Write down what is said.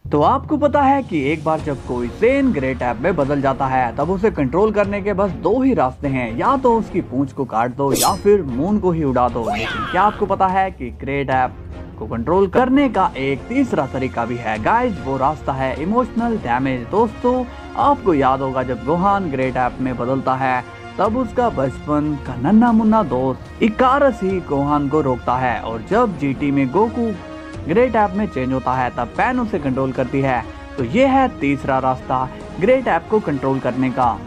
तो आपको पता है कि एक बार जब कोई सेन ग्रेट ऐप में बदल जाता है तब उसे कंट्रोल करने के बस दो ही रास्ते हैं, या तो उसकी पूंछ को काट दो या फिर मून को ही उड़ा दो। लेकिन क्या आपको पता है कि ग्रेट ऐप को कंट्रोल करने का एक तीसरा तरीका भी है गाइज, वो रास्ता है इमोशनल डैमेज। दोस्तों, आपको याद होगा जब गोहान ग्रेट ऐप में बदलता है तब उसका बचपन का नन्हा मुन्ना दोस्त इकारस ही गोहान को रोकता है, और जब जीटी में गोकू ग्रेट ऐप में चेंज होता है तब पैन उसे कंट्रोल करती है। तो ये है तीसरा रास्ता ग्रेट ऐप को कंट्रोल करने का।